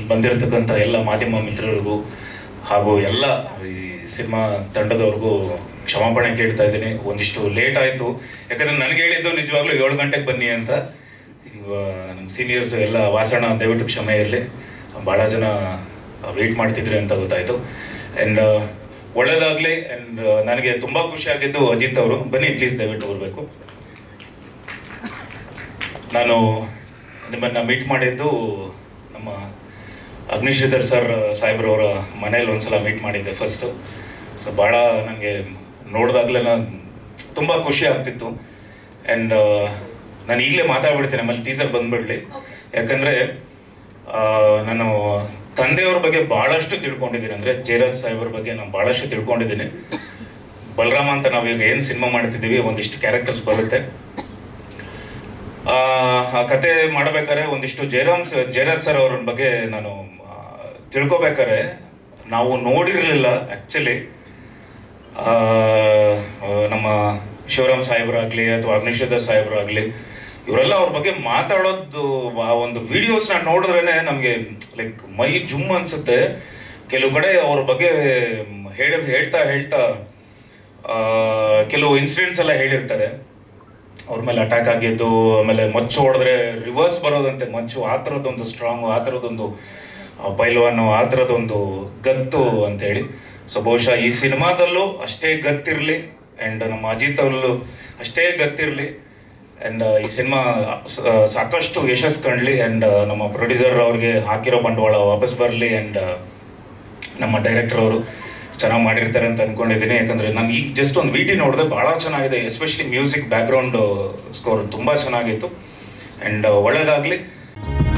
ಬಂದಿರತಕ್ಕಂಥ ಎಲ್ಲ ಮಾಧ್ಯಮ ಮಿತ್ರರಿಗೂ ಹಾಗೂ ಎಲ್ಲ ಈ ಸಿನಿಮಾ ತಂಡದವ್ರಿಗೂ ಕ್ಷಮಾಪಣೆ ಕೇಳ್ತಾ ಇದ್ದೀನಿ. ಒಂದಿಷ್ಟು ಲೇಟ್ ಆಯಿತು, ಯಾಕಂದರೆ ನನಗೆ ಹೇಳಿದ್ದು ನಿಜವಾಗ್ಲೂ 7 ಗಂಟೆಗೆ ಬನ್ನಿ ಅಂತ. ನಮ್ಮ ಸೀನಿಯರ್ಸ್ ಎಲ್ಲ ವಾಸಣ ದಯವಿಟ್ಟು ಕ್ಷಮೆ ಇರಲಿ, ಭಾಳ ಜನ ವೆಯ್ಟ್ ಮಾಡ್ತಿದ್ರಿ ಅಂತ ಗೊತ್ತಾಯಿತು. ಆ್ಯಂಡ್ ಒಳ್ಳೆಯದಾಗಲಿ. ಆ್ಯಂಡ್ ನನಗೆ ತುಂಬ ಖುಷಿಯಾಗಿದ್ದು ಅಜಿತ್ ಅವರು, ಬನ್ನಿ ಪ್ಲೀಸ್ ದಯವಿಟ್ಟು ಬರಬೇಕು. ನಾನು ನಿಮ್ಮನ್ನು ಮೀಟ್ ಮಾಡಿದ್ದು ನಮ್ಮ ಅಗ್ನಿಶ್ರೀಧರ್ ಸರ್ ಸಾಹೇಬ್ರವರ ಮನೇಲಿ ಒಂದ್ಸಲ ಮೀಟ್ ಮಾಡಿದ್ದೆ ಫಸ್ಟು. ಸೊ ಭಾಳ ನನಗೆ ನೋಡಿದಾಗಲೇ ತುಂಬ ಖುಷಿ ಆಗ್ತಿತ್ತು. ಆ್ಯಂಡ್ ನಾನು ಈಗಲೇ ಮಾತಾಡ್ಬಿಡ್ತೇನೆ, ಆಮೇಲೆ ಟೀಸರ್ ಬಂದುಬಿಡಲಿ. ಯಾಕಂದರೆ ನಾನು ತಂದೆಯವ್ರ ಬಗ್ಗೆ ಭಾಳಷ್ಟು ತಿಳ್ಕೊಂಡಿದ್ದೀನಿ. ಅಂದರೆ ಜಯರಾಜ್ ಸಾಹೇಬ್ರ ಬಗ್ಗೆ ನಾನು ಭಾಳಷ್ಟು ತಿಳ್ಕೊಂಡಿದ್ದೀನಿ. ಬಲರಾಮ ಅಂತ ನಾವೀಗ ಏನು ಸಿನಿಮಾ ಮಾಡ್ತಿದ್ದೀವಿ, ಒಂದಿಷ್ಟು ಕ್ಯಾರೆಕ್ಟರ್ಸ್ ಬರುತ್ತೆ. ಆ ಕತೆ ಮಾಡಬೇಕಾದ್ರೆ ಒಂದಿಷ್ಟು ಜಯರಾಜ್ ಸರ್ ಅವ್ರ ಬಗ್ಗೆ ನಾನು ತಿಳ್ಕೊಬೇಕಾದ್ರೆ ನಾವು ನೋಡಿರಲಿಲ್ಲ ಆ್ಯಕ್ಚುಲಿ. ನಮ್ಮ ಶಿವರಾಮ್ ಸಾಹೇಬ್ರಾಗಲಿ ಅಥವಾ ಅಗ್ನಿಶ್ರೀಧರ್ ಸಾಹೇಬ್ರಾಗಲಿ ಇವರೆಲ್ಲ ಅವ್ರ ಬಗ್ಗೆ ಮಾತಾಡೋದು ಆ ಒಂದು ವಿಡಿಯೋಸ್ನ ನೋಡಿದ್ರೇ ನಮಗೆ ಲೈಕ್ ಮೈ ಜುಮ್ ಅನಿಸುತ್ತೆ. ಕೆಲವು ಕಡೆ ಅವ್ರ ಬಗ್ಗೆ ಹೇಳ್ತಾ ಕೆಲವು ಇನ್ಸಿಡೆಂಟ್ಸ್ ಎಲ್ಲ ಹೇಳಿರ್ತಾರೆ. ಅವ್ರ ಮೇಲೆ ಅಟ್ಯಾಕ್ ಆಗಿದ್ದು, ಆಮೇಲೆ ಮಚ್ಚು ಹೊಡೆದ್ರೆ ರಿವರ್ಸ್ ಬರೋದಂತೆ ಮಚ್ಚು, ಆ ಥರದ್ದೊಂದು ಸ್ಟ್ರಾಂಗು, ಆ ಥರದ್ದೊಂದು ಪೈಲ್ವಾನು, ಆ ಥರದ್ದೊಂದು ಗತ್ತು ಅಂತೇಳಿ. ಸೊ ಬಹುಶಃ ಈ ಸಿನಿಮಾದಲ್ಲೂ ಅಷ್ಟೇ ಗತ್ತಿರಲಿ, ಆ್ಯಂಡ್ ನಮ್ಮ ಅಜಿತ್ ಅವರಲ್ಲೂ ಅಷ್ಟೇ ಗತ್ತಿರಲಿ. ಆ್ಯಂಡ್ ಈ ಸಿನಿಮಾ ಸಾಕಷ್ಟು ಯಶಸ್ಸು ಕಾಣಲಿ. ಆ್ಯಂಡ್ ನಮ್ಮ ಪ್ರೊಡ್ಯೂಸರ್ ಅವ್ರಿಗೆ ಹಾಕಿರೋ ಬಂಡವಾಳ ವಾಪಸ್ ಬರಲಿ. ಆ್ಯಂಡ್ ನಮ್ಮ ಡೈರೆಕ್ಟರ್ ಅವರು ಚೆನ್ನಾಗಿ ಮಾಡಿರ್ತಾರೆ ಅಂತ ಅಂದ್ಕೊಂಡಿದ್ದೀನಿ. ಯಾಕಂದರೆ ನಾನು ಈಗ ಜಸ್ಟ್ ಒಂದು ವಿಟಿ ನೋಡಿದೆ, ಭಾಳ ಚೆನ್ನಾಗಿದೆ. ಎಸ್ಪೆಷಲಿ ಮ್ಯೂಸಿಕ್ ಬ್ಯಾಕ್ಗ್ರೌಂಡ್ ಸ್ಕೋರ್ ತುಂಬ ಚೆನ್ನಾಗಿತ್ತು. ಆ್ಯಂಡ್ ಒಳ್ಳೆಯದಾಗಲಿ.